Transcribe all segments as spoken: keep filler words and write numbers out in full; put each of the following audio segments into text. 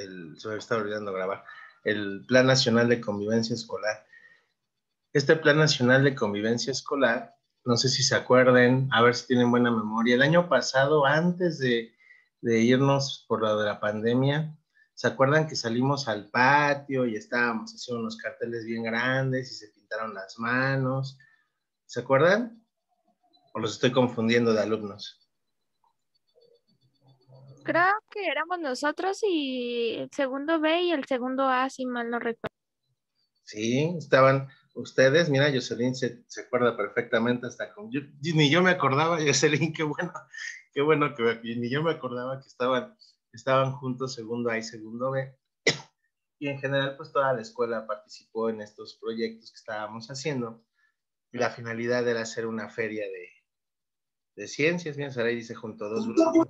el, se me está olvidando grabar, el Plan Nacional de Convivencia Escolar. Este Plan Nacional de Convivencia Escolar, no sé si se acuerden, a ver si tienen buena memoria, el año pasado, antes de, de irnos por lo de la pandemia, ¿se acuerdan que salimos al patio y estábamos haciendo unos carteles bien grandes y se pintaron las manos? ¿Se acuerdan? ¿O los estoy confundiendo de alumnos? Creo que éramos nosotros y el segundo B y el segundo A, si mal no recuerdo. Sí, estaban ustedes, mira, Jocelyn se, se acuerda perfectamente hasta con, yo, ni yo me acordaba, Jocelyn, qué bueno, qué bueno que ni yo me acordaba que estaban, estaban juntos segundo A y segundo B, y en general pues toda la escuela participó en estos proyectos que estábamos haciendo, y la finalidad era hacer una feria de, de ciencias, mira, Saray dice junto a dos grupos,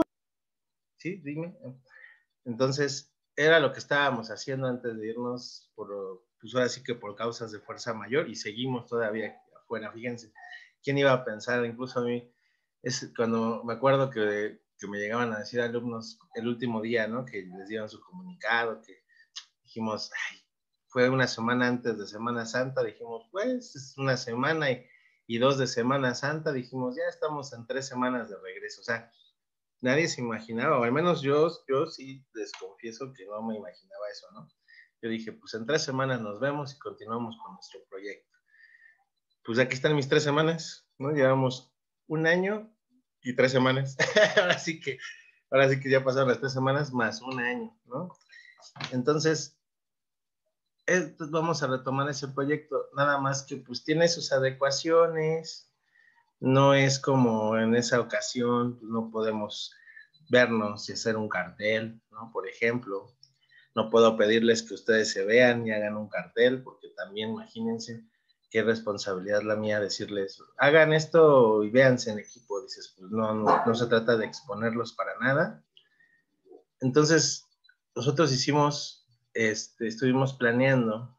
sí, dime, entonces era lo que estábamos haciendo antes de irnos por, pues ahora sí que por causas de fuerza mayor, y seguimos todavía afuera, fíjense, ¿quién iba a pensar? Incluso a mí, es cuando me acuerdo que, que me llegaban a decir alumnos el último día, ¿no? Que les dieron su comunicado, que dijimos, ay, fue una semana antes de Semana Santa, dijimos, pues es una semana y, y dos de Semana Santa, dijimos, ya estamos en tres semanas de regreso, o sea, nadie se imaginaba, o al menos yo, yo sí les confieso que no me imaginaba eso, ¿no? Yo dije, pues en tres semanas nos vemos y continuamos con nuestro proyecto. Pues aquí están mis tres semanas, ¿no? Llevamos un año y tres semanas. ahora sí que, ahora sí que ya pasaron las tres semanas más un año, ¿no? Entonces, eh, pues vamos a retomar ese proyecto, nada más que pues tiene sus adecuaciones, no es como en esa ocasión, pues no podemos vernos y hacer un cartel, ¿no? Por ejemplo, no puedo pedirles que ustedes se vean y hagan un cartel, porque también imagínense qué responsabilidad la mía decirles, hagan esto y véanse en equipo. Dices, pues no, no, no se trata de exponerlos para nada. Entonces, nosotros hicimos, este, estuvimos planeando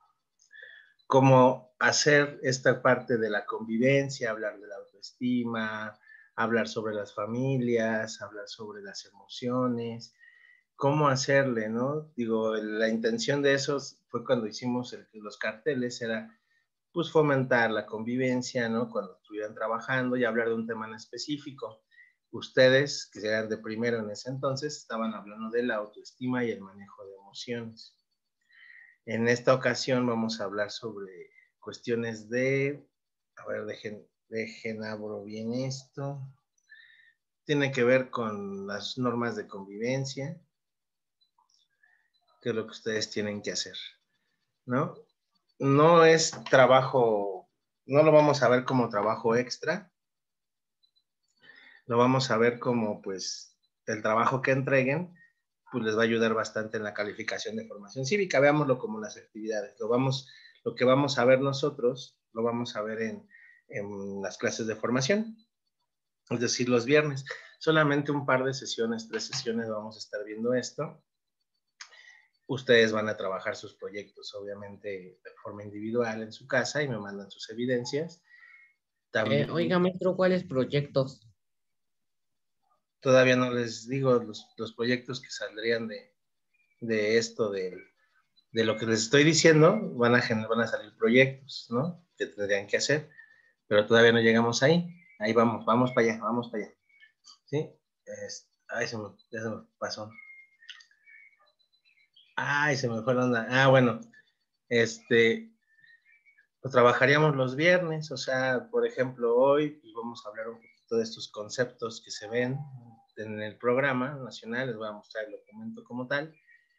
cómo hacer esta parte de la convivencia, hablar de la autoestima, hablar sobre las familias, hablar sobre las emociones, cómo hacerle, ¿no? Digo, la intención de esos fue cuando hicimos el, los carteles, era pues fomentar la convivencia, ¿no? Cuando estuvieran trabajando y hablar de un tema en específico. Ustedes, que eran de primero en ese entonces, estaban hablando de la autoestima y el manejo de emociones. En esta ocasión vamos a hablar sobre cuestiones de, a ver, dejen, dejen abro bien esto. Tiene que ver con las normas de convivencia, que es lo que ustedes tienen que hacer, ¿no? No es trabajo, no lo vamos a ver como trabajo extra, lo vamos a ver como, pues, el trabajo que entreguen, pues les va a ayudar bastante en la calificación de formación cívica. Veámoslo como las actividades. Lo, vamos, lo que vamos a ver nosotros, lo vamos a ver en, en las clases de formación, es decir, los viernes. Solamente un par de sesiones, tres sesiones vamos a estar viendo esto. Ustedes van a trabajar sus proyectos, obviamente, de forma individual en su casa y me mandan sus evidencias. También, eh, oiga, maestro, ¿cuáles proyectos? Todavía no les digo los, los proyectos que saldrían de, de esto, de, de lo que les estoy diciendo, van a, van a salir proyectos, ¿no? Que tendrían que hacer, pero todavía no llegamos ahí. Ahí vamos, vamos para allá, vamos para allá. ¿Sí? Es, ay, se me, ya se me pasó. Ay, se me fue la onda. Ah, bueno, este, pues trabajaríamos los viernes, o sea, por ejemplo, hoy pues vamos a hablar un poquito de estos conceptos que se ven en el programa nacional, les voy a mostrar el documento como tal,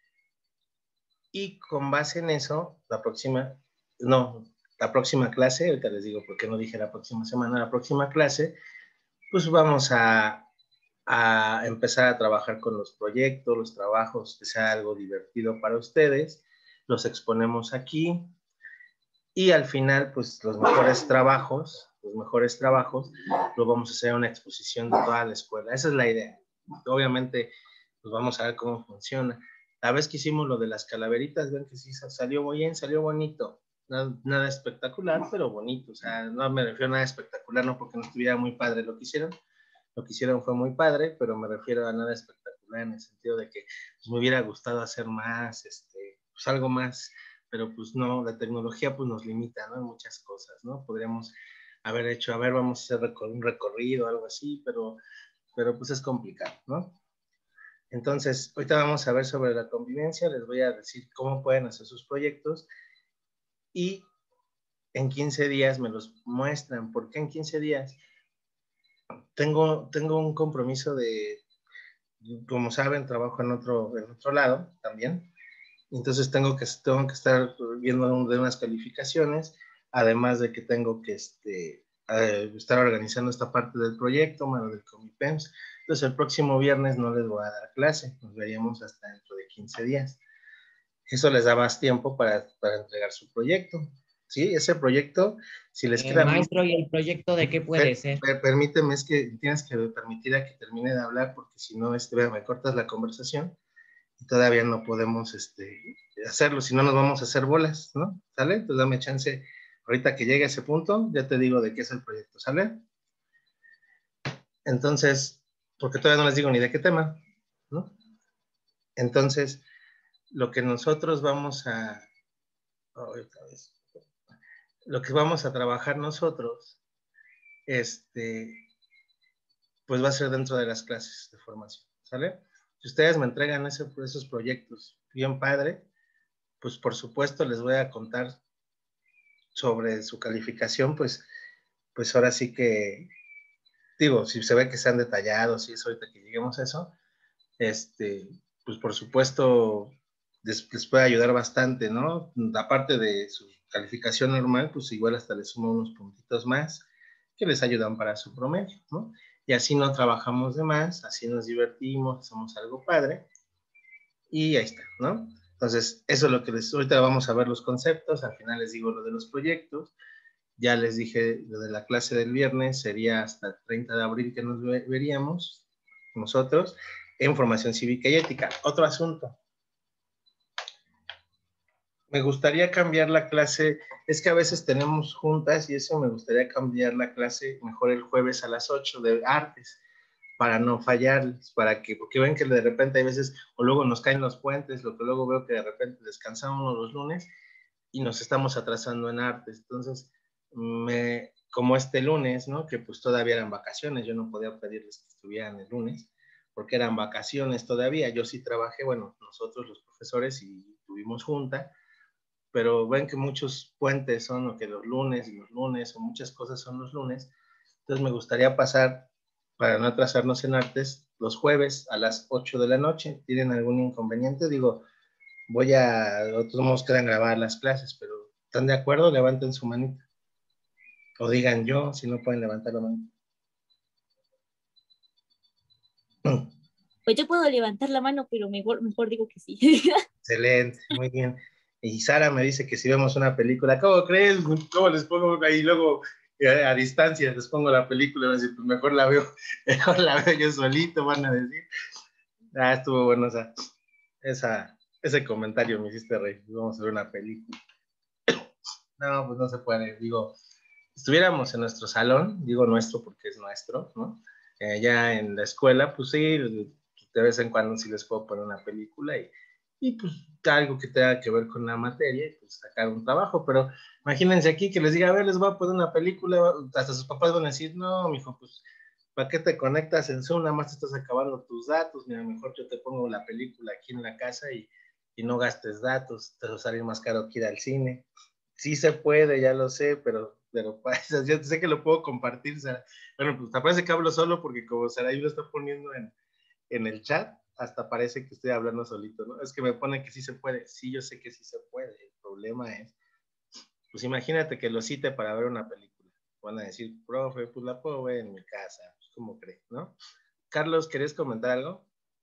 y con base en eso, la próxima, no, la próxima clase, ahorita les digo por qué no dije la próxima semana, la próxima clase, pues vamos a, a empezar a trabajar con los proyectos, los trabajos, que sea algo divertido para ustedes, los exponemos aquí, y al final, pues los mejores trabajos, los mejores trabajos, los vamos a hacer en una exposición de toda la escuela. Esa es la idea. Obviamente, pues vamos a ver cómo funciona. La vez que hicimos lo de las calaveritas, ven que sí salió bien, salió bonito. Nada, nada espectacular, pero bonito. O sea, no me refiero a nada espectacular, no porque no estuviera muy padre lo que hicieron. Lo que hicieron fue muy padre, pero me refiero a nada espectacular ¿verdad? En el sentido de que pues, me hubiera gustado hacer más, este, pues algo más, pero pues no, la tecnología pues nos limita, ¿no? En muchas cosas, ¿no? Podríamos haber hecho, a ver, vamos a hacer un recorrido, algo así, pero, pero pues es complicado, ¿no? Entonces, ahorita vamos a ver sobre la convivencia, les voy a decir cómo pueden hacer sus proyectos y en quince días me los muestran. ¿Por qué en quince días? Tengo, tengo un compromiso de, como saben, trabajo en otro, en otro lado también, entonces tengo que, tengo que estar viendo de unas calificaciones, además de que tengo que este, eh, estar organizando esta parte del proyecto, mano del Comipems. Entonces el próximo viernes no les voy a dar clase, nos veríamos hasta dentro de quince días. Eso les da más tiempo para, para entregar su proyecto. ¿Sí? Ese proyecto, si les Eh, queda... maestro, ¿y el proyecto de qué puede per, ser? per, permíteme, es que tienes que permitir a que termine de hablar, porque si no, este, me cortas la conversación y todavía no podemos este, hacerlo, si no nos vamos a hacer bolas, ¿no? ¿Sale? Entonces dame chance, ahorita que llegue a ese punto, ya te digo de qué es el proyecto, ¿sale? Entonces, porque todavía no les digo ni de qué tema, ¿no? Entonces, lo que nosotros vamos a... Oh, otra vez. Lo que vamos a trabajar nosotros, este, pues va a ser dentro de las clases de formación, ¿sale? Si ustedes me entregan ese, esos proyectos bien padre, pues por supuesto les voy a contar sobre su calificación, pues, pues ahora sí que, digo, si se ve que sean detallados y eso, ahorita que lleguemos a eso, este, pues por supuesto les, les puede ayudar bastante, ¿no? Aparte de su calificación normal, pues igual hasta les sumo unos puntitos más que les ayudan para su promedio, ¿no? Y así no trabajamos de más, así nos divertimos, hacemos algo padre y ahí está, ¿no? Entonces, eso es lo que les, ahorita vamos a ver los conceptos, al final les digo lo de los proyectos, ya les dije lo de la clase del viernes, sería hasta el treinta de abril que nos veríamos nosotros en formación cívica y ética. Otro asunto, me gustaría cambiar la clase, es que a veces tenemos juntas y eso me gustaría cambiar la clase mejor el jueves a las ocho de artes, para no fallarles, para que, porque ven que de repente hay veces, o luego nos caen los puentes, lo que luego veo que de repente descansamos los lunes y nos estamos atrasando en artes, entonces, me, como este lunes, ¿no? Que pues todavía eran vacaciones, yo no podía pedirles que estuvieran el lunes, porque eran vacaciones todavía, yo sí trabajé, bueno, nosotros los profesores y tuvimos junta, pero ven que muchos puentes son, o que los lunes y los lunes, o muchas cosas son los lunes, entonces me gustaría pasar, para no atrasarnos en artes, los jueves a las ocho de la noche. ¿Tienen algún inconveniente? Digo, voy a, otros modos quedan grabar las clases, pero ¿están de acuerdo? Levanten su manita. O digan yo, si no pueden levantar la mano. Pues yo puedo levantar la mano, pero mejor, mejor digo que sí. Excelente, muy bien. Y Sara me dice que si vemos una película, ¿cómo crees? ¿Cómo les pongo ahí luego eh, a distancia? Les pongo la película, van a decir, pues mejor la veo, mejor la veo yo solito, van a decir. Ah, estuvo bueno esa, esa, ese comentario, me hiciste reír. Vamos a ver una película. No, pues no se puede. Digo, estuviéramos en nuestro salón, digo nuestro porque es nuestro, ¿no? Eh, ya en la escuela, pues sí, de vez en cuando sí les puedo poner una película y, y pues algo que tenga que ver con la materia y pues sacar un trabajo, pero imagínense aquí que les diga, a ver, les voy a poner una película, hasta sus papás van a decir, no, mijo, pues, ¿para qué te conectas en Zoom? Nada más te estás acabando tus datos, mira, mejor yo te pongo la película aquí en la casa y, y no gastes datos, te va a salir más caro que ir al cine. Sí se puede, ya lo sé, pero, pero pues, yo sé que lo puedo compartir, Sara. Bueno, pues te parece que hablo solo porque como Saraí lo está poniendo en, en el chat, hasta parece que estoy hablando solito, ¿no? Es que me pone que sí se puede. Sí, yo sé que sí se puede. El problema es, pues imagínate que lo cite para ver una película. Van a decir, profe, pues la puedo ver en mi casa. Pues, ¿cómo crees, no? Carlos, ¿querés comentar algo?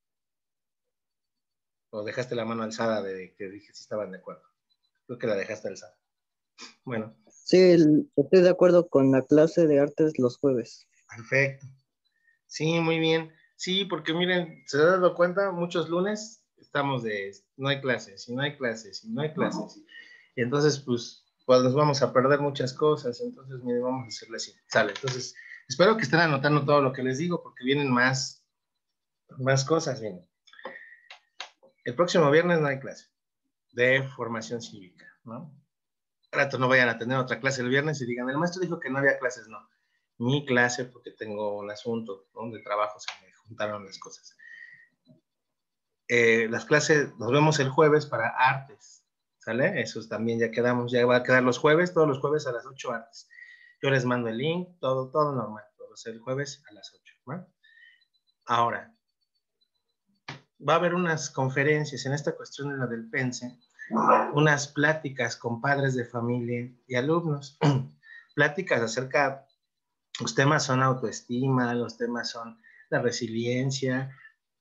¿O dejaste la mano alzada de que dije si estaban de acuerdo? Creo que la dejaste alzada. Bueno. Sí, el- estoy de acuerdo con la clase de artes los jueves. Perfecto. Sí, muy bien. Sí, porque miren, se han dado cuenta, muchos lunes estamos de, no hay clases, y no hay clases, y no hay clases. Y entonces, pues, pues nos vamos a perder muchas cosas. Entonces, miren, vamos a hacerle así. Sale. Entonces, espero que estén anotando todo lo que les digo, porque vienen más, más cosas, miren. El próximo viernes no hay clase de formación cívica, ¿no? Al rato no vayan a tener otra clase el viernes y digan, el maestro dijo que no había clases, no. Mi clase, porque tengo un asunto, ¿no?, de trabajo, se me juntaron las cosas. Eh, las clases, nos vemos el jueves para artes, ¿sale? Eso también ya quedamos, ya va a quedar los jueves, todos los jueves a las ocho artes. Yo les mando el link, todo, todo normal, todos el jueves a las ocho, ¿no? Ahora, va a haber unas conferencias en esta cuestión de la del PENSE, unas pláticas con padres de familia y alumnos, pláticas acerca, los temas son autoestima, los temas son la resiliencia,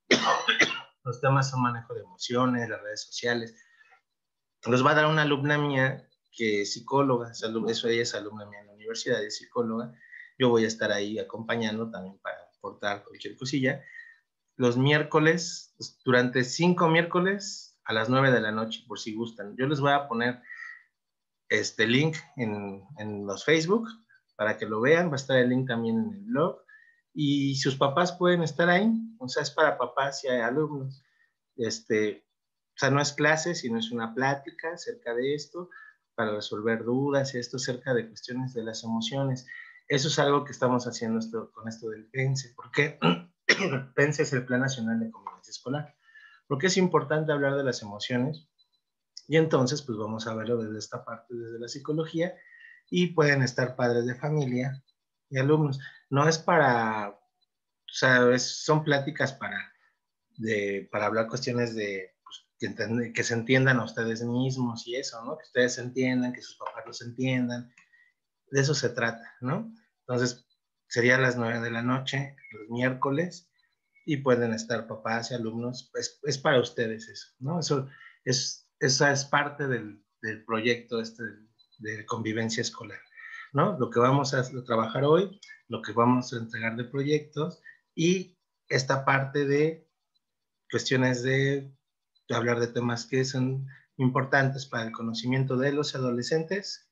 los temas son manejo de emociones, las redes sociales. Los va a dar una alumna mía que es psicóloga, eso ella es alumna mía en la universidad, es psicóloga. Yo voy a estar ahí acompañando también para aportar cualquier cosilla. Los miércoles, durante cinco miércoles a las nueve de la noche, por si gustan. Yo les voy a poner este link en, en los Facebook para que lo vean. Va a estar el link también en el blog. Y sus papás pueden estar ahí. O sea, es para papás y alumnos. Este, o sea, no es clase, sino es una plática acerca de esto, para resolver dudas, esto acerca de cuestiones de las emociones. Eso es algo que estamos haciendo esto, con esto del PENSE. ¿Por qué? PENSE es el Plan Nacional de Convivencia Escolar. Porque es importante hablar de las emociones. Y entonces, pues vamos a verlo desde esta parte, desde la psicología, y pueden estar padres de familia y alumnos. No es para, o sea, es, son pláticas para, de, para hablar cuestiones de, pues, que, entiende, que se entiendan a ustedes mismos y eso, ¿no? Que ustedes se entiendan, que sus papás los entiendan. De eso se trata, ¿no? Entonces, sería a las nueve de la noche, los miércoles, y pueden estar papás y alumnos. Pues, es para ustedes eso, ¿no? Eso es... Esa es parte del, del proyecto este de, de convivencia escolar, ¿no? Lo que vamos a, a trabajar hoy, lo que vamos a entregar de proyectos y esta parte de cuestiones de, de hablar de temas que son importantes para el conocimiento de los adolescentes.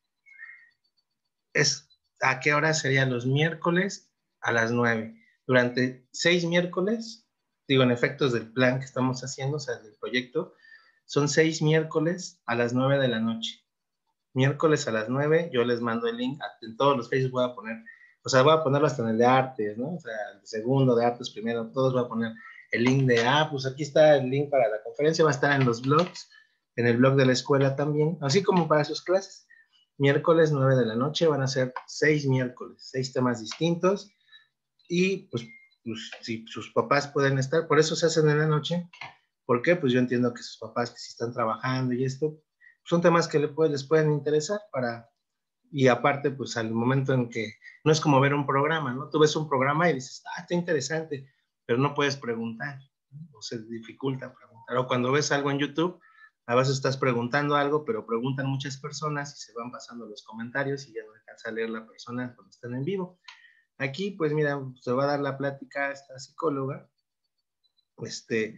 Es, ¿a qué hora serían los miércoles? A las nueve. Durante seis miércoles, digo, en efectos del plan que estamos haciendo, o sea, del proyecto, son seis miércoles a las nueve de la noche. Miércoles a las nueve, yo les mando el link. En todos los Facebook voy a poner, o sea, voy a ponerlo hasta en el de artes, ¿no? O sea, el segundo de artes primero, todos voy a poner el link de, ah, pues aquí está el link para la conferencia, va a estar en los blogs, en el blog de la escuela también, así como para sus clases. Miércoles nueve de la noche, van a ser seis miércoles, seis temas distintos. Y pues, pues si sus papás pueden estar, por eso se hacen en la noche. ¿Por qué? Pues yo entiendo que sus papás que si están trabajando y esto, son temas que les, puede, les pueden interesar para, y aparte, pues al momento en que, no es como ver un programa, ¿no? Tú ves un programa y dices, ah, está interesante, pero no puedes preguntar, ¿no? O se dificulta preguntar. O cuando ves algo en YouTube, a veces estás preguntando algo, pero preguntan muchas personas y se van pasando los comentarios y ya no alcanza a leer la persona cuando están en vivo. Aquí, pues mira, se va a dar la plática a esta psicóloga, este...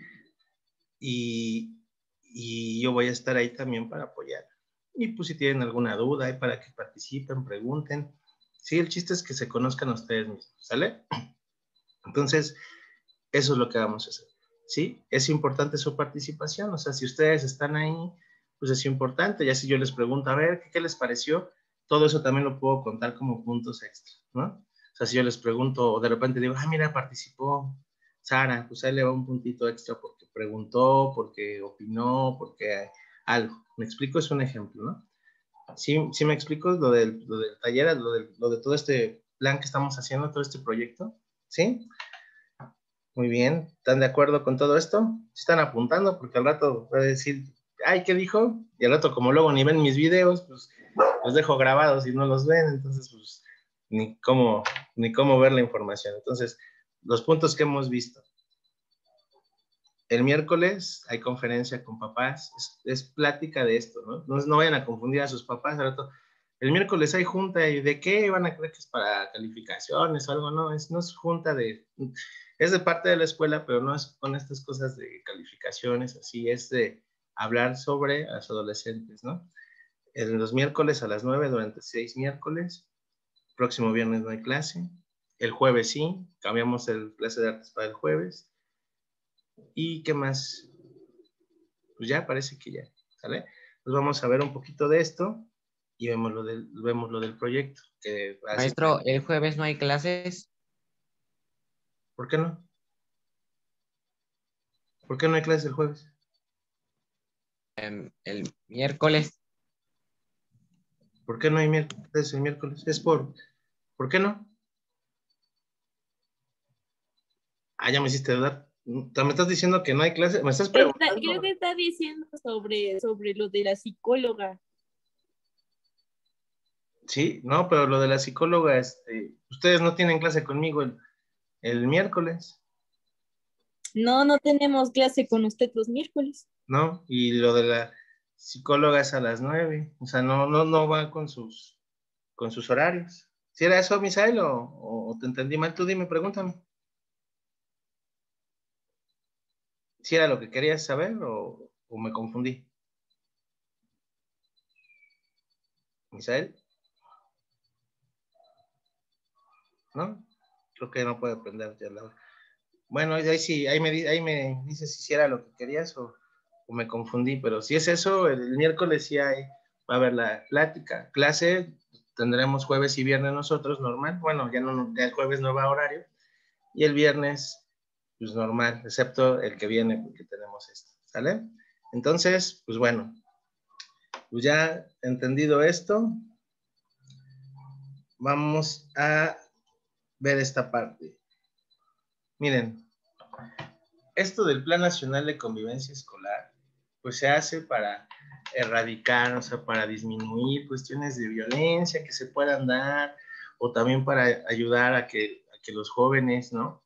Y, y yo voy a estar ahí también para apoyar. Y pues si tienen alguna duda, ahí para que participen, pregunten. Sí, el chiste es que se conozcan a ustedes mismos, ¿sale? Entonces, eso es lo que vamos a hacer, ¿sí? Es importante su participación, o sea, si ustedes están ahí, pues es importante. Ya si yo les pregunto, a ver, ¿qué, qué les pareció? Todo eso también lo puedo contar como puntos extra, ¿no? O sea, si yo les pregunto, o de repente digo, ah, mira, participó Sara, pues ahí le va un puntito extra porque preguntó, porque opinó, porque algo. ¿Me explico? Es un ejemplo, ¿no? Sí, sí me explico lo del, lo del taller, lo de, lo de todo este plan que estamos haciendo, todo este proyecto, ¿sí? Muy bien, ¿están de acuerdo con todo esto? Están apuntando porque al rato voy a decir, ay, ¿qué dijo? Y al rato como luego ni ven mis videos, pues los dejo grabados y no los ven, entonces pues ni cómo, ni cómo ver la información. Entonces, los puntos que hemos visto. El miércoles hay conferencia con papás, es, es plática de esto, ¿no? ¿no? No vayan a confundir a sus papás. Al rato, el miércoles hay junta y ¿de qué van a creer que es para calificaciones o algo? No, es, no es junta de... Es de parte de la escuela, pero no es con estas cosas de calificaciones, así es de hablar sobre a los adolescentes, ¿no? En los miércoles a las nueve, durante seis miércoles. Próximo viernes no hay clase. El jueves sí, cambiamos el clase de artes para el jueves. ¿Y qué más? pues ya parece que ya, ¿sale? Pues vamos a ver un poquito de esto y vemos lo del, vemos lo del proyecto. Que Maestro, ¿el jueves no hay clases? ¿Por qué no? ¿Por qué no hay clases el jueves? Um, el miércoles. ¿Por qué no hay miércoles el miércoles? Es por, ¿por qué no? Ah, ya me hiciste dudar. ¿Me estás diciendo que no hay clase? ¿Me estás preguntando? Está, creo que está diciendo sobre, sobre lo de la psicóloga. Sí, no, pero lo de la psicóloga, este, ustedes no tienen clase conmigo el, el miércoles, No, no tenemos clase con usted los miércoles. ¿no? Y lo de la psicóloga es a las nueve, o sea, no, no, no va con sus, con sus horarios. ¿Si era eso, Misael, o, o te entendí mal? Tú dime, pregúntame. ¿Si era lo que querías saber o, o me confundí? ¿Misael? ¿No? Creo que no puede aprender ya la hora. Bueno, ahí sí, ahí me, ahí me dices si era lo que querías o, o me confundí, pero si es eso, el miércoles sí hay, va a haber la plática, clase, tendremos jueves y viernes nosotros, normal, bueno, ya, no, ya el jueves no va a horario, y el viernes, pues normal, excepto el que viene, porque tenemos esto, ¿sale? Entonces, pues bueno, pues ya entendido esto, vamos a ver esta parte. Miren, esto del Plan Nacional de Convivencia Escolar, pues se hace para erradicar, o sea, para disminuir cuestiones de violencia que se puedan dar, o también para ayudar a que, a que los jóvenes, ¿no?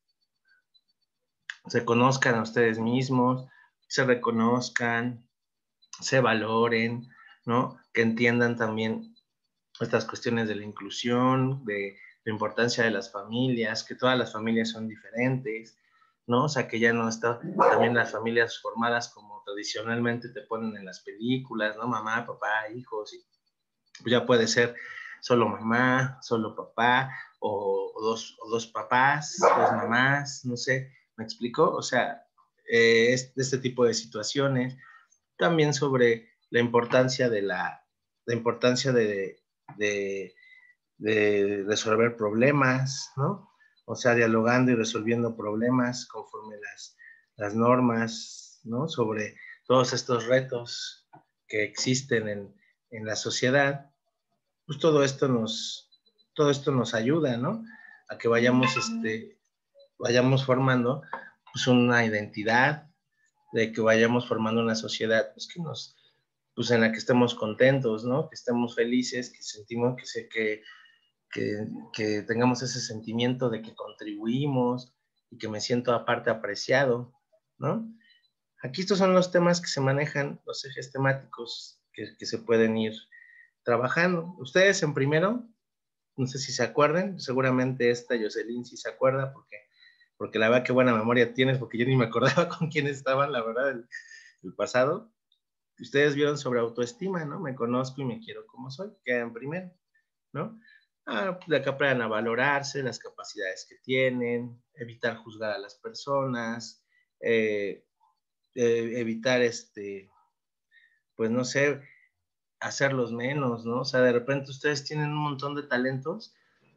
Se conozcan a ustedes mismos, se reconozcan, se valoren, ¿no? Que entiendan también estas cuestiones de la inclusión, de la importancia de las familias, que todas las familias son diferentes, ¿no? O sea, que ya no está también las familias formadas como tradicionalmente te ponen en las películas, ¿no? Mamá, papá, hijos, y pues ya puede ser solo mamá, solo papá, o, o, dos, o dos papás, dos mamás, no sé, ¿me explico? O sea, eh, es, este tipo de situaciones, también sobre la importancia de la, la importancia de, de, de resolver problemas, ¿no? O sea, dialogando y resolviendo problemas conforme las, las normas, ¿no? Sobre todos estos retos que existen en, en la sociedad, pues todo esto nos, todo esto nos ayuda, ¿no? A que vayamos, este, vayamos formando pues una identidad, de que vayamos formando una sociedad pues que nos, pues en la que estemos contentos, ¿no? Que estemos felices, que sentimos que, se, que, que, que tengamos ese sentimiento de que contribuimos y que me siento aparte apreciado, ¿no? Aquí estos son los temas que se manejan, los ejes temáticos que, que se pueden ir trabajando. Ustedes en primero, no sé si se acuerdan, seguramente esta Jocelyn sí se acuerda, porque, porque la verdad que buena memoria tienes, porque yo ni me acordaba con quién estaban, la verdad, el, el pasado. Ustedes vieron sobre autoestima, ¿no? Me conozco y me quiero como soy, queda en primero, ¿no? Ah, de acá aprendan a valorarse, las capacidades que tienen, evitar juzgar a las personas, eh, eh, evitar, este, pues no sé, hacerlos menos, ¿no? O sea, de repente ustedes tienen un montón de talentos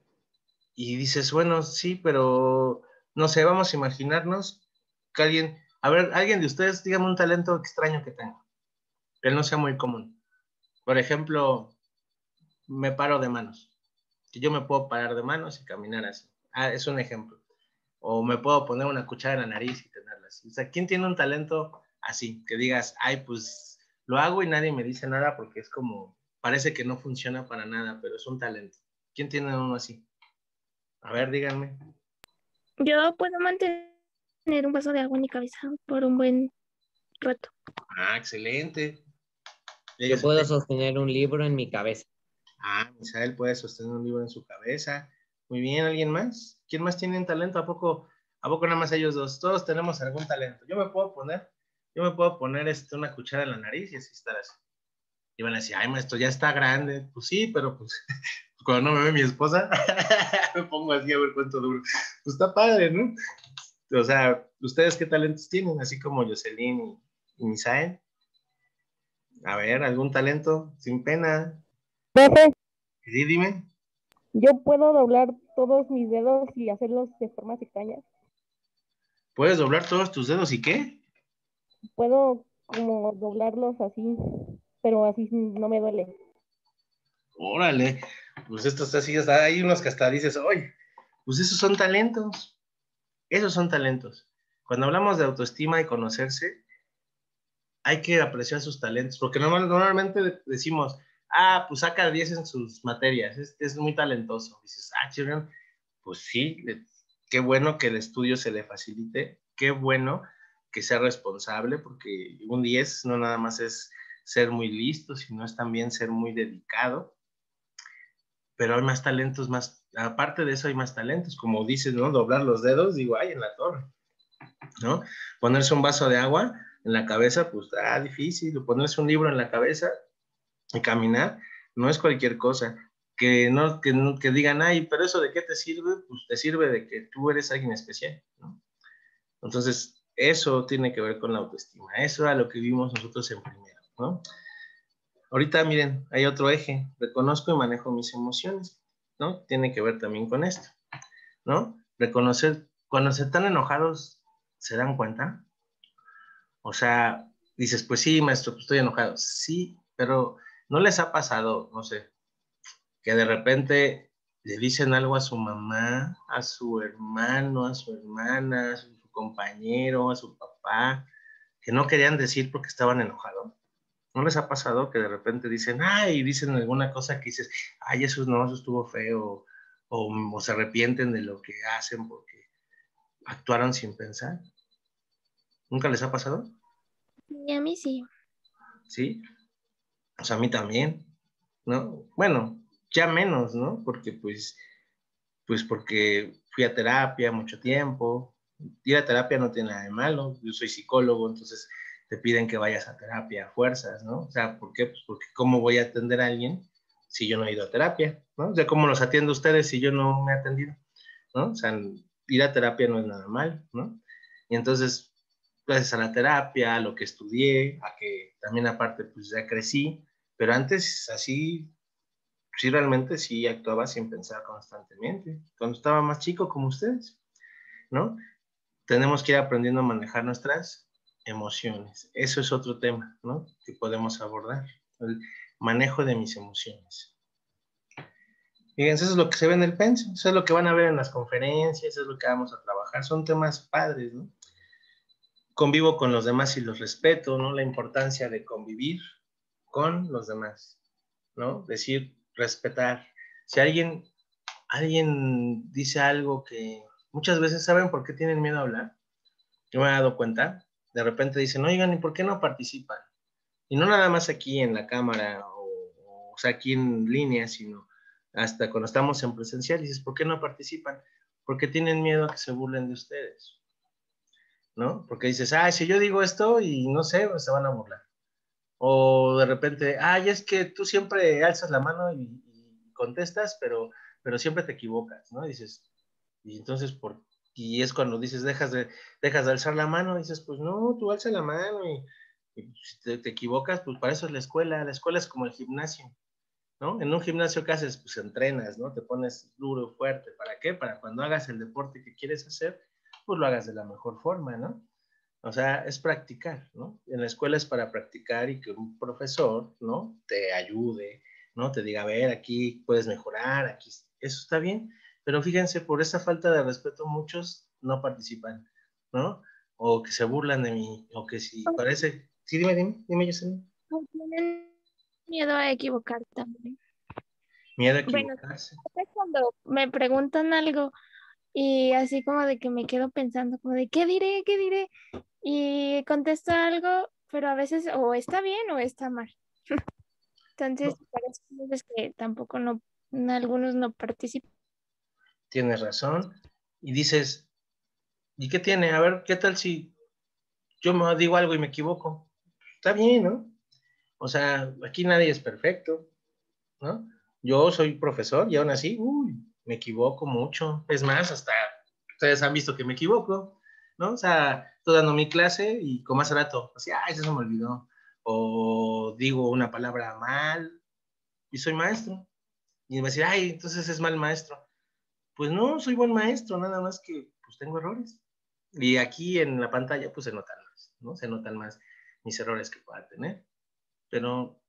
y dices, bueno, sí, pero no sé, vamos a imaginarnos que alguien, a ver, alguien de ustedes, dígame un talento extraño que tenga, que no sea muy común. Por ejemplo, me paro de manos, que yo me puedo parar de manos y caminar así. Ah, es un ejemplo. O me puedo poner una cuchara en la nariz y tenerla así. O sea, ¿quién tiene un talento así? Que digas, ay, pues lo hago y nadie me dice nada porque es como, parece que no funciona para nada, pero es un talento. ¿Quién tiene uno así? A ver, díganme. Yo puedo mantener un vaso de agua en mi cabeza por un buen rato. Ah, excelente. Yo puedo sostener un libro en mi cabeza. Ah, Misael puede sostener un libro en su cabeza. Muy bien, ¿alguien más? ¿Quién más tiene un talento? ¿A poco, a poco nada más ellos dos? Todos tenemos algún talento. Yo me puedo poner, yo me puedo poner este, una cuchara en la nariz y así estar así. Y van a decir, ay, maestro, ya está grande. Pues sí, pero pues cuando no me ve mi esposa, me pongo así a ver cuánto duro. Pues está padre, ¿no? O sea, ¿ustedes qué talentos tienen? Así como Jocelyn y, y Misael. A ver, ¿algún talento? Sin pena. Profe, Sí, dime. ¿yo puedo doblar todos mis dedos y hacerlos de formas extrañas? ¿Puedes doblar todos tus dedos y qué? Puedo como doblarlos así, pero así no me duele. Órale, pues esto está así, hasta hay unos que hasta dices, oye, pues esos son talentos, esos son talentos. Cuando hablamos de autoestima y conocerse, hay que apreciar sus talentos, porque normal, normalmente decimos, ah, pues saca diez en sus materias, es, es muy talentoso. Dices, ah, chingón, pues sí, qué bueno que el estudio se le facilite, qué bueno que sea responsable, porque un diez no nada más es ser muy listo, sino es también ser muy dedicado. Pero hay más talentos, más, aparte de eso hay más talentos, como dices, ¿no? Doblar los dedos, digo, ay, en la torre, ¿no? Ponerse un vaso de agua en la cabeza, pues, ah, difícil, ponerse un libro en la cabeza y caminar, no es cualquier cosa. Que no, que, no, que digan, ay, pero eso de qué te sirve, pues te sirve de que tú eres alguien especial, ¿no? Entonces, eso tiene que ver con la autoestima, eso es a lo que vimos nosotros en primero, ¿no? Ahorita, miren, hay otro eje, reconozco y manejo mis emociones, ¿no? Tiene que ver también con esto, ¿no? Reconocer, cuando se están enojados, ¿se dan cuenta? O sea, dices, pues sí, maestro, pues estoy enojado. Sí, pero ¿no les ha pasado, no sé, que de repente le dicen algo a su mamá, a su hermano, a su hermana, a su compañero, a su papá, que no querían decir porque estaban enojados? ¿No les ha pasado que de repente dicen, ay, dicen alguna cosa que dices, ay, eso no, eso estuvo feo, o, o se arrepienten de lo que hacen porque actuaron sin pensar? ¿Nunca les ha pasado? Y a mí sí. Sí, o sea, a mí también, ¿no? Bueno, ya menos, ¿no? Porque pues, pues porque fui a terapia mucho tiempo. Ir a terapia no tiene nada de malo, yo soy psicólogo, entonces te piden que vayas a terapia a fuerzas, ¿no? O sea, ¿por qué? Pues porque ¿cómo voy a atender a alguien si yo no he ido a terapia, ¿no? O sea, ¿cómo los atiendo a ustedes si yo no me he atendido, ¿no? O sea, ir a terapia no es nada mal, ¿no? Y entonces, gracias a la terapia, a lo que estudié, a que también aparte pues ya crecí, pero antes así, sí realmente sí actuaba sin pensar constantemente, cuando estaba más chico como ustedes, ¿no? Tenemos que ir aprendiendo a manejar nuestras emociones. Eso es otro tema, ¿no? Que podemos abordar. El manejo de mis emociones. Fíjense, eso es lo que se ve en el pensum, eso es lo que van a ver en las conferencias, eso es lo que vamos a trabajar. Son temas padres, ¿no? Convivo con los demás y los respeto, ¿no? La importancia de convivir con los demás, ¿no? Decir, respetar. Si alguien, alguien dice algo que muchas veces saben por qué tienen miedo a hablar, yo me he dado cuenta, de repente dicen, oigan, ¿y por qué no participan? Y no nada más aquí en la cámara o, o sea, aquí en línea, sino hasta cuando estamos en presencial, dices, ¿por qué no participan? Porque tienen miedo a que se burlen de ustedes, ¿no? Porque dices, ah, si yo digo esto y no sé, pues se van a burlar. O de repente, ay, es que tú siempre alzas la mano y, y contestas, pero, pero siempre te equivocas, ¿no? Dices, y entonces, por, y es cuando dices, dejas de, dejas de alzar la mano, y dices, pues no, tú alza la mano y, y si te, te equivocas, pues para eso es la escuela. La escuela es como el gimnasio, ¿no? En un gimnasio, ¿qué haces? Pues entrenas, ¿no? Te pones duro, fuerte. ¿Para qué? Para cuando hagas el deporte que quieres hacer, pues lo hagas de la mejor forma, ¿no? O sea, es practicar, ¿no? En la escuela es para practicar y que un profesor, ¿no? Te ayude, ¿no? Te diga, a ver, aquí puedes mejorar, aquí, eso está bien. Pero fíjense, por esa falta de respeto muchos no participan, ¿no? O que se burlan de mí, o que si parece... Sí, dime, dime, dime, Jocelyn. Tienen miedo a equivocar también. Miedo a Bueno, equivocarse. cuando me preguntan algo y así como de que me quedo pensando, como de, ¿qué diré? ¿Qué diré? Y contesto algo, pero a veces o está bien o está mal. Entonces, No, parece veces que tampoco no, algunos no participan. tienes razón. Y dices, ¿y qué tiene? A ver, ¿qué tal si yo me digo algo y me equivoco? Está bien, ¿no? O sea, aquí nadie es perfecto, ¿no? Yo soy profesor y aún así, uy, me equivoco mucho. Es más, hasta ustedes han visto que me equivoco, ¿no? O sea, estoy dando mi clase y como hace rato, así, ay, eso se me olvidó. o digo una palabra mal y soy maestro. Y me decía, ay, entonces es mal maestro. Pues no, soy buen maestro, nada más que pues tengo errores. Y aquí en la pantalla pues se notan más, ¿no? Se notan más mis errores que pueda tener. Pero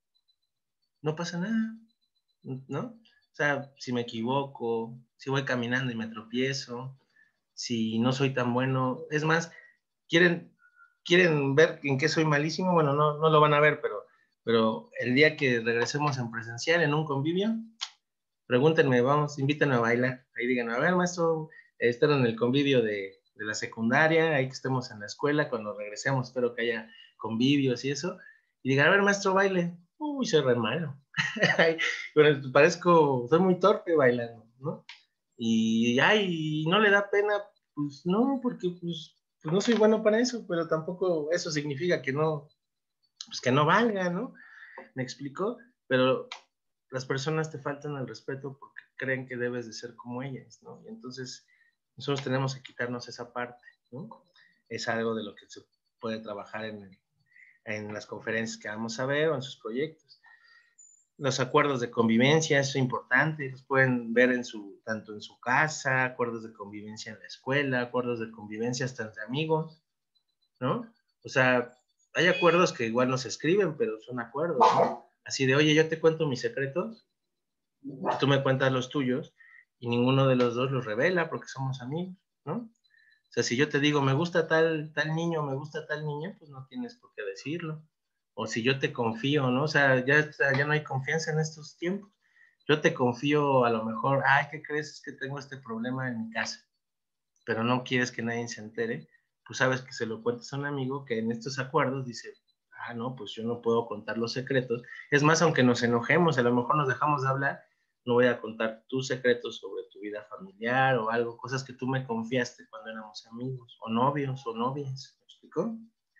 no pasa nada, ¿no? O sea, si me equivoco, si voy caminando y me tropiezo, si no soy tan bueno, es más, quieren, quieren ver en qué soy malísimo, bueno, no, no lo van a ver, pero, pero el día que regresemos en presencial, en un convivio, pregúntenme, vamos, invítenme a bailar, ahí digan, a ver, maestro, están en el convivio de, de la secundaria, ahí que estemos en la escuela, cuando regresemos, espero que haya convivios y eso, y digan, a ver, maestro, baile, uy, soy re malo, bueno, parezco, soy muy torpe bailando, ¿no? Y, ay, no le da pena, pues no, porque pues, pues no soy bueno para eso, pero tampoco eso significa que no, pues que no valga, ¿no? ¿Me explico? Pero las personas te faltan el respeto porque creen que debes de ser como ellas, ¿no? Y entonces nosotros tenemos que quitarnos esa parte, ¿no? Es algo de lo que se puede trabajar en, el, en las conferencias que vamos a ver o en sus proyectos. Los acuerdos de convivencia, eso es importante, los pueden ver en su, tanto en su casa, acuerdos de convivencia en la escuela, acuerdos de convivencia hasta entre amigos, ¿no? O sea, hay acuerdos que igual no se escriben, pero son acuerdos, ¿no? Así de, oye, yo te cuento mis secretos, tú me cuentas los tuyos, y ninguno de los dos los revela porque somos amigos, ¿no? O sea, si yo te digo, me gusta tal, tal niño, me gusta tal niña, pues no tienes por qué decirlo. O si yo te confío, ¿no? O sea, ya, ya no hay confianza en estos tiempos. Yo te confío a lo mejor, ay, ¿qué crees? Es que tengo este problema en mi casa, pero no quieres que nadie se entere, pues sabes que se lo cuentas a un amigo que en estos acuerdos dice, ah, no, pues yo no puedo contar los secretos. Es más, aunque nos enojemos, a lo mejor nos dejamos de hablar, no voy a contar tus secretos sobre tu vida familiar o algo, cosas que tú me confiaste cuando éramos amigos, o novios, o novias, ¿me explico?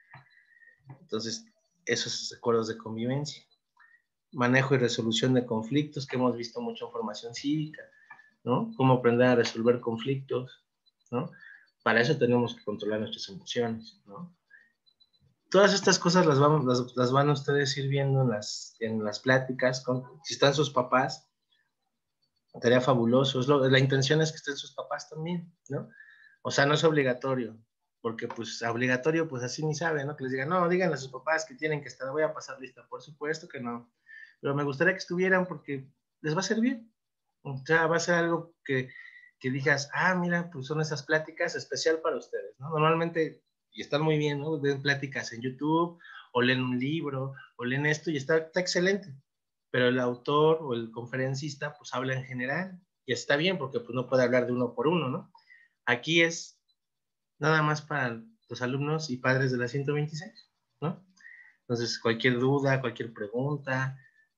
Entonces, esos acuerdos de convivencia. Manejo y resolución de conflictos, que hemos visto mucha formación cívica, ¿no? Cómo aprender a resolver conflictos, ¿no? Para eso tenemos que controlar nuestras emociones, ¿no? Todas estas cosas las, vamos, las, las van ustedes ir viendo en las, en las pláticas, con, si están sus papás, estaría fabuloso, es lo, la intención es que estén sus papás también, ¿no? O sea, no es obligatorio, porque pues obligatorio, pues así ni saben, ¿no? Que les digan, no, díganle a sus papás que tienen que estar, voy a pasar lista, por supuesto que no, pero me gustaría que estuvieran porque les va a servir, o sea, va a ser algo que, que digas, ah, mira, pues son esas pláticas especial para ustedes, ¿no? Normalmente, y están muy bien, ¿no? Ven pláticas en YouTube, o leen un libro, o leen esto, y está, está excelente, pero el autor o el conferencista, pues habla en general, y está bien, porque pues no puede hablar de uno por uno, ¿no? Aquí es nada más para los alumnos y padres de la ciento veintiséis, ¿no? Entonces, cualquier duda, cualquier pregunta,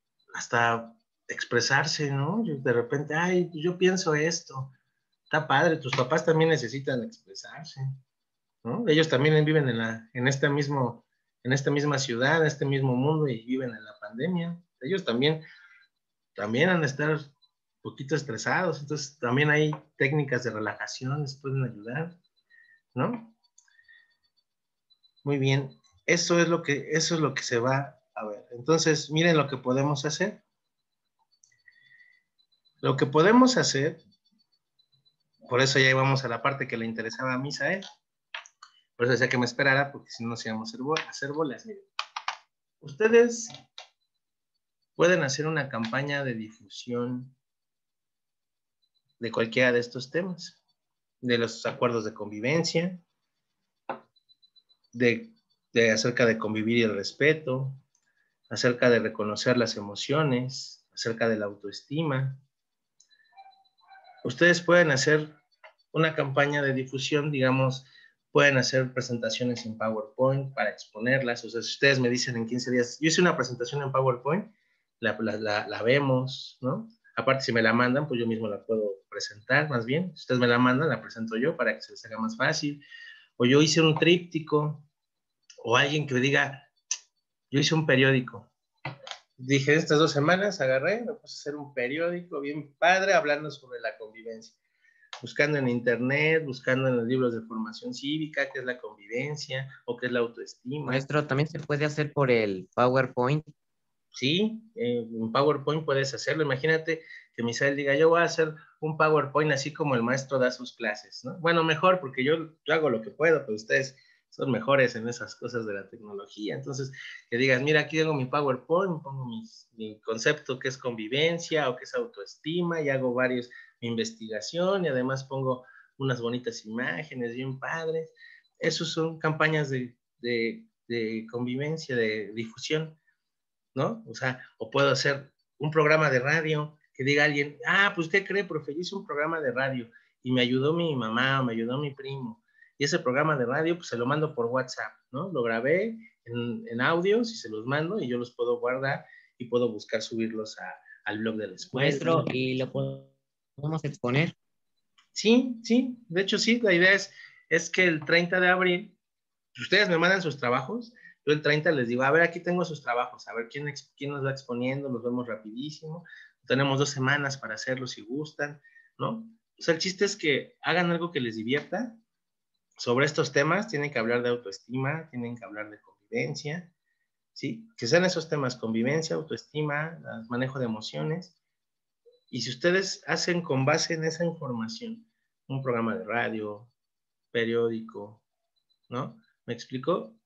hasta expresarse, ¿no? Yo de repente, ay, yo pienso esto, está padre, tus papás también necesitan expresarse, ¿no? Ellos también viven en, la, en, este mismo, en esta misma ciudad, en este mismo mundo y viven en la pandemia. Ellos también, también han de estar un poquito estresados, entonces también hay técnicas de relajación, les pueden ayudar, ¿no? Muy bien, eso es lo que, eso es lo que se va a ver. Entonces, miren lo que podemos hacer. Lo que podemos hacer, por eso ya íbamos a la parte que le interesaba a Misael, por eso decía que me esperara, porque si no nos íbamos a hacer, bol hacer bolas. Miren, ustedes pueden hacer una campaña de difusión de cualquiera de estos temas, de los acuerdos de convivencia, de, de acerca de convivir y el respeto, acerca de reconocer las emociones, acerca de la autoestima. Ustedes pueden hacer una campaña de difusión, digamos, pueden hacer presentaciones en PowerPoint para exponerlas. O sea, si ustedes me dicen en quince días, yo hice una presentación en PowerPoint, la, la, la, la vemos, ¿no? Aparte, si me la mandan, pues yo mismo la puedo presentar, más bien. Si ustedes me la mandan, la presento yo para que se les haga más fácil. O yo hice un tríptico, o alguien que me diga, yo hice un periódico. Dije, estas dos semanas agarré, me puse a hacer un periódico bien padre hablando sobre la convivencia. buscando en internet, buscando en los libros de formación cívica, qué es la convivencia o qué es la autoestima. Maestro, también se puede hacer por el PowerPoint. Sí, eh, en PowerPoint puedes hacerlo. Imagínate que Misael diga, yo voy a hacer un PowerPoint así como el maestro da sus clases, ¿no? Bueno, mejor porque yo, yo hago lo que puedo, pero ustedes son mejores en esas cosas de la tecnología. Entonces, que digas, mira, aquí tengo mi PowerPoint, pongo mis, mi concepto que es convivencia o que es autoestima y hago varios, mi investigación y además pongo unas bonitas imágenes bien padres. Esos son campañas de, de, de convivencia, de difusión, ¿no? O sea, o puedo hacer un programa de radio que diga alguien, ah, pues ¿qué cree, profe? Yo hice un programa de radio y me ayudó mi mamá o me ayudó mi primo. Y ese programa de radio, pues se lo mando por WhatsApp, ¿no? Lo grabé en, en audios y se los mando y yo los puedo guardar y puedo buscar subirlos a, al blog de la escuela. Maestro, ¿y lo podemos exponer? Sí, sí, de hecho sí, la idea es, es que el treinta de abril, ustedes me mandan sus trabajos, yo el treinta les digo, a ver, aquí tengo sus trabajos, a ver quién, quién nos va exponiendo, los vemos rapidísimo, tenemos dos semanas para hacerlo si gustan, ¿no? O sea, el chiste es que hagan algo que les divierta. Sobre estos temas tienen que hablar de autoestima, tienen que hablar de convivencia, ¿sí? Que sean esos temas, convivencia, autoestima, manejo de emociones. Y si ustedes hacen con base en esa información un programa de radio, periódico, ¿no? ¿Me explico?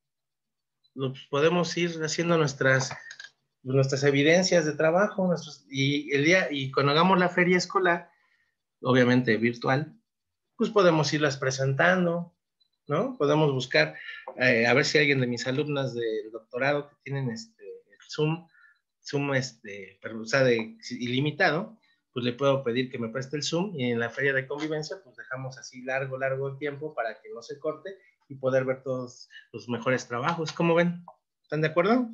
Pues podemos ir haciendo nuestras, nuestras evidencias de trabajo nuestros, y, el día, y cuando hagamos la feria escolar, obviamente virtual, pues podemos irlas presentando, ¿no? Podemos buscar, eh, a ver si alguien de mis alumnas del doctorado que tienen este, el Zoom, Zoom este, pero, o sea, de ilimitado, pues le puedo pedir que me preste el Zoom y en la feria de convivencia pues dejamos así largo, largo el tiempo para que no se corte y poder ver todos los mejores trabajos. ¿Cómo ven? ¿Están de acuerdo?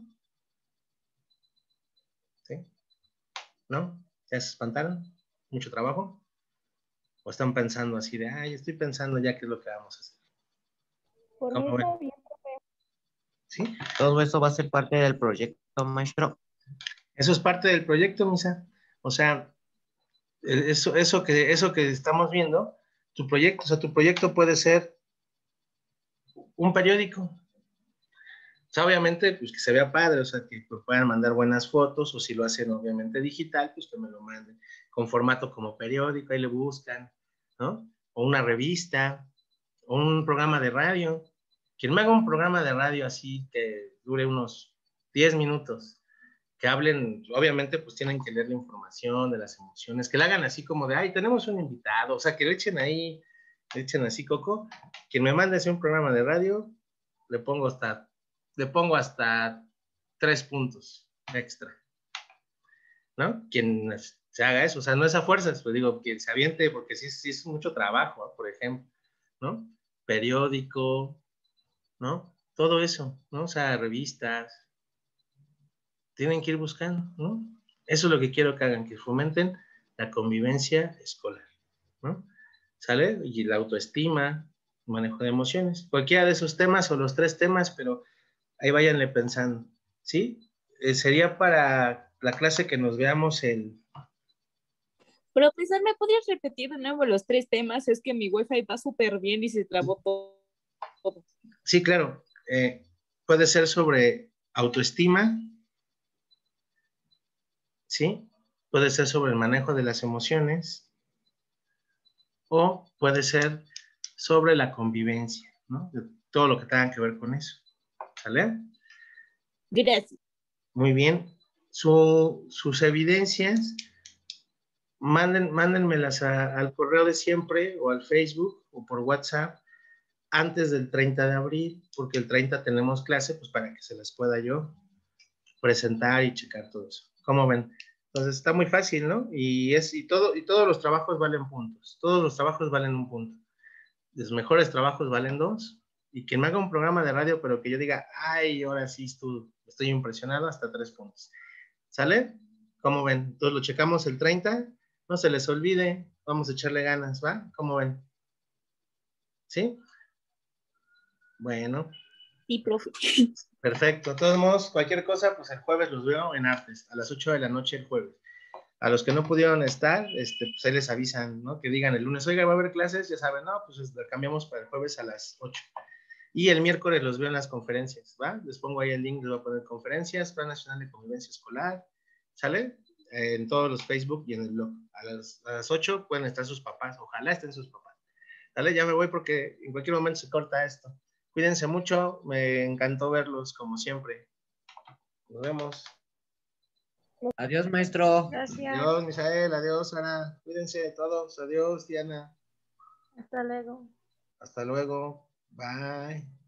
¿Sí? ¿No? ¿Ya se espantaron? ¿Mucho trabajo? ¿O están pensando así de, ay, estoy pensando ya qué es lo que vamos a hacer? Por mí está bien, profe. ¿Sí? Todo eso va a ser parte del proyecto, maestro. Eso es parte del proyecto, Misa. O sea, eso, eso, que, eso que estamos viendo, tu proyecto, o sea, tu proyecto puede ser un periódico. O sea, obviamente, pues que se vea padre, o sea, que pues, puedan mandar buenas fotos, o si lo hacen obviamente digital, pues que me lo manden con formato como periódico, ahí le buscan, ¿no? O una revista, o un programa de radio. Quien me haga un programa de radio así que dure unos diez minutos, que hablen, obviamente, pues tienen que leer la información de las emociones, que la hagan así como de, ay, tenemos un invitado, o sea, que le echen ahí, le echen así coco. Quien me mande así un programa de radio, le pongo hasta, le pongo hasta tres puntos extra, ¿no? Quien se haga eso, o sea, no es a fuerzas, pues digo, quien se aviente, porque sí, sí es mucho trabajo, ¿no? Por ejemplo, ¿no? Periódico, ¿no? Todo eso, ¿no? O sea, revistas, tienen que ir buscando, ¿no? Eso es lo que quiero que hagan, que fomenten la convivencia escolar, ¿no? ¿Sale? Y la autoestima, manejo de emociones, cualquiera de esos temas o los tres temas, pero ahí váyanle pensando, ¿sí? Eh, sería para la clase que nos veamos el... Profesor, ¿me podrías repetir de nuevo los tres temas? Es que mi wifi va súper bien y se trabó todo. Sí, claro. Eh, puede ser sobre autoestima, ¿sí? Puede ser sobre el manejo de las emociones o puede ser sobre la convivencia, ¿no? De todo lo que tenga que ver con eso. ¿Sale? Gracias. Muy bien. Su, sus evidencias, manden, mándenmelas a, al correo de siempre o al Facebook o por WhatsApp antes del treinta de abril, porque el treinta tenemos clase, pues para que se las pueda yo presentar y checar todo eso. ¿Cómo ven? Entonces está muy fácil, ¿no? Y, es, y, todo, y todos los trabajos valen puntos. Todos los trabajos valen un punto. Los mejores trabajos valen dos. Y quien me haga un programa de radio, pero que yo diga, ay, ahora sí estoy, estoy impresionado, hasta tres puntos. ¿Sale? ¿Cómo ven? Entonces lo checamos el treinta. No se les olvide. Vamos a echarle ganas, ¿va? ¿Cómo ven? ¿Sí? Bueno. Sí, profe. Perfecto. De todos modos, cualquier cosa, pues el jueves los veo en Artes, a las ocho de la noche el jueves. A los que no pudieron estar, este, pues ahí les avisan, ¿no? Que digan el lunes, oiga, va a haber clases, ya saben, no, pues la cambiamos para el jueves a las ocho. Y el miércoles los veo en las conferencias, ¿va? Les pongo ahí el link, les voy a poner conferencias, Plan Nacional de Convivencia Escolar, ¿sale? Eh, en todos los Facebook y en el blog. A las, a las ocho pueden estar sus papás, ojalá estén sus papás. ¿Sale? Ya me voy porque en cualquier momento se corta esto. Cuídense mucho, me encantó verlos como siempre. Nos vemos. Adiós, maestro. Gracias. Adiós, Misael, adiós, Ana. Cuídense todos, adiós, Diana. Hasta luego. Hasta luego, bye.